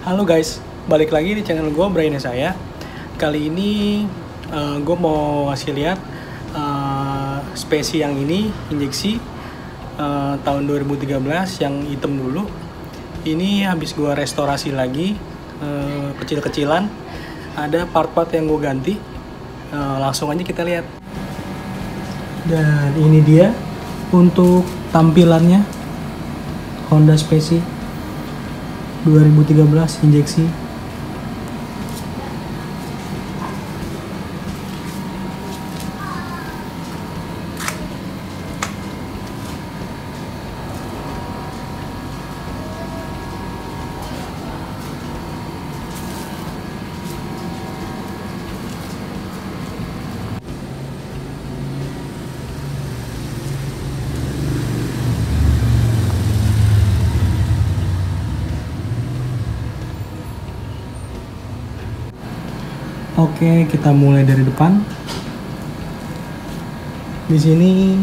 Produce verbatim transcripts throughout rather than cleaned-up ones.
Halo guys, balik lagi di channel gue, Brainnya saya. Kali ini uh, gue mau ngasih lihat uh, spesi yang ini, injeksi uh, tahun dua ribu tiga belas yang hitam dulu. Ini habis gue restorasi lagi, uh, kecil-kecilan. Ada part-part yang gue ganti. Uh, langsung aja kita lihat. Dan ini dia untuk tampilannya Honda Spesi dua ribu tiga belas injeksi. Oke, kita mulai dari depan. Di sini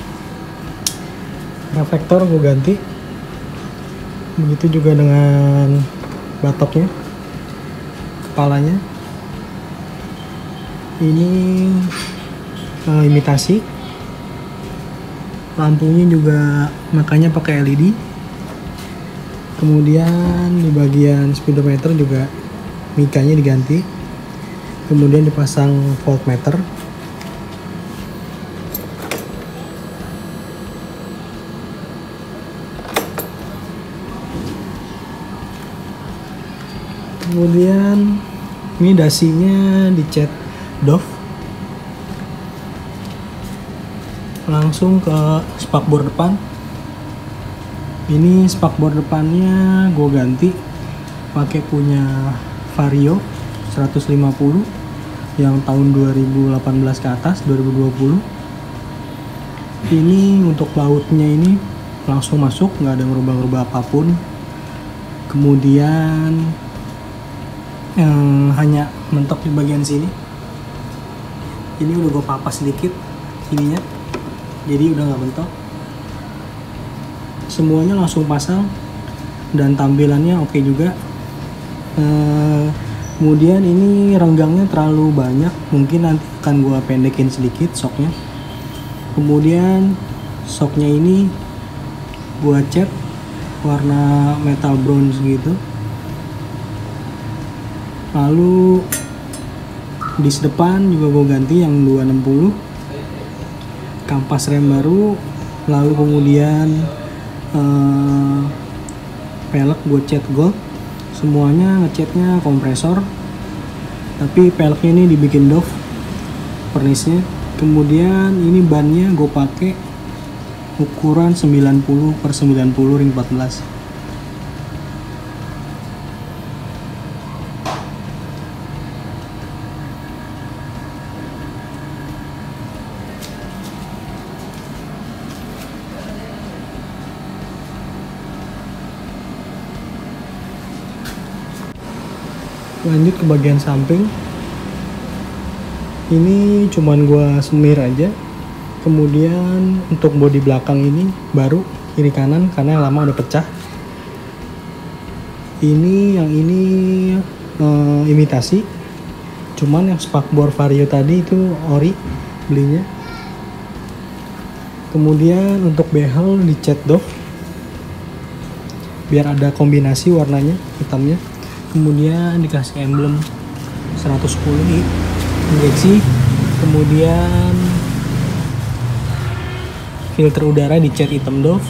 reflektor gue ganti. Begitu juga dengan batoknya, kepalanya. Ini uh, imitasi. Lampunya juga makanya pakai L E D. Kemudian di bagian speedometer juga mikanya diganti. Kemudian dipasang voltmeter. Kemudian ini dasinya dicat doff. Langsung ke spakbor depan. Ini spakbor depannya gue ganti pakai punya Vario seratus lima puluh yang tahun dua ribu delapan belas ke atas, dua ribu dua puluh. Ini untuk lautnya ini langsung masuk, nggak ada ngerubah-ngerubah apapun. Kemudian eh, hanya mentok di bagian sini. Ini udah gue papas sedikit ininya, jadi udah nggak mentok. Semuanya langsung pasang dan tampilannya oke juga. Eh, Kemudian ini renggangnya terlalu banyak, mungkin nanti akan gua pendekin sedikit soknya. Kemudian soknya ini gua cat warna metal bronze gitu. Lalu dis depan juga gua ganti yang dua enam puluh. Kampas rem baru, lalu kemudian eh, pelek gua cat gold. Semuanya ngecatnya kompresor, tapi peleknya ini dibikin doff pernisnya. Kemudian ini bannya gue pakai ukuran sembilan puluh per sembilan puluh ring empat belas. Lanjut ke bagian samping. Ini cuman gua semir aja. Kemudian untuk bodi belakang ini baru kiri kanan karena yang lama udah pecah. Ini yang ini uh, imitasi. Cuman yang spakbor Vario tadi itu ori belinya. Kemudian untuk behel dicat doff biar ada kombinasi warnanya hitamnya. Kemudian dikasih emblem seratus sepuluh nih injeksi. Kemudian filter udara dicat hitam doff.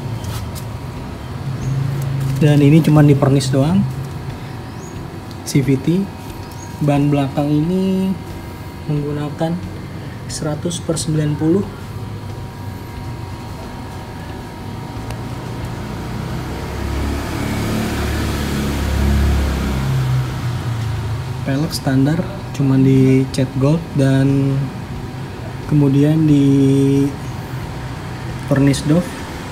Dan ini cuma dipernis doang C V T. Ban belakang ini menggunakan seratus per sembilan puluh. Pelek standar cuman di cat gold dan kemudian di vernis doff.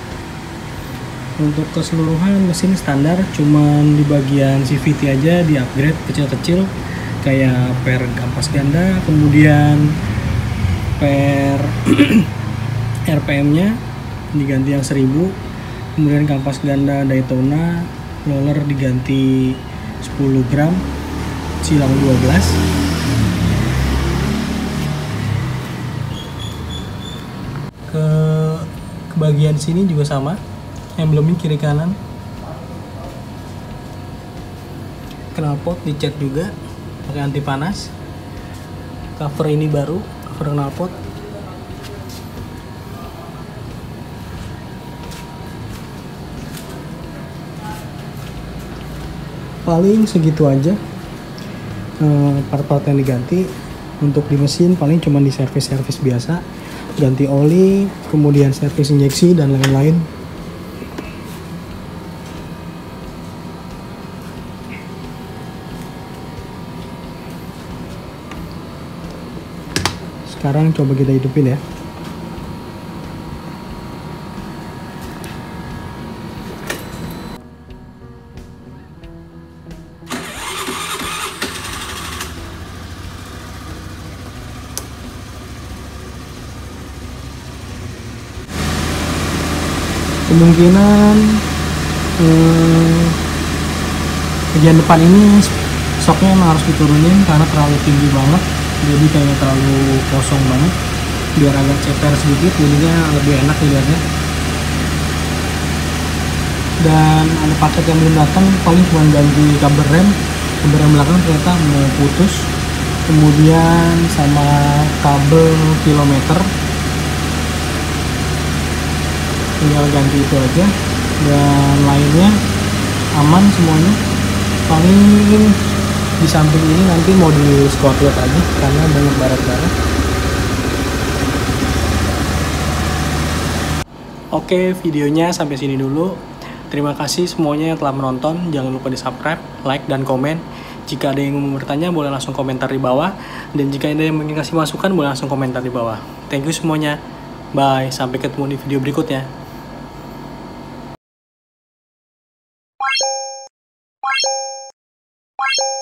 Untuk keseluruhan mesin standar, cuman di bagian C V T aja di upgrade kecil-kecil kayak per kampas ganda, kemudian per R P M nya diganti yang seribu, kemudian kampas ganda Daytona, roller diganti sepuluh gram, silang dua belas. Ke, ke bagian sini juga sama, emblemnya kiri kanan. Knalpot dicat juga pakai anti panas. Cover ini baru, cover knalpot. Paling segitu aja part-part yang diganti. Untuk di mesin paling cuma di servis-servis biasa, ganti oli, kemudian servis injeksi dan lain-lain. Sekarang coba kita hidupin ya. Kemungkinan eh, bagian depan ini shocknya emang harus diturunin karena terlalu tinggi banget, jadi kayaknya terlalu kosong banget. Biar agak ceper sedikit, jadinya lebih enak dilihatnya. Dan ada paket yang belum datang, paling cuma ganti kabel rem. Kabel rem belakang ternyata mau putus, kemudian sama kabel kilometer. Tinggal ganti itu aja, dan lainnya aman semuanya. Paling di samping ini nanti mau di skotlet aja karena banyak baret-baret. Oke, videonya sampai sini dulu. Terima kasih semuanya yang telah menonton. Jangan lupa di subscribe, like, dan komen. Jika ada yang mau bertanya boleh langsung komentar di bawah, dan jika ada yang ingin kasih masukan boleh langsung komentar di bawah. Thank you semuanya, bye, sampai ketemu di video berikutnya. Bye.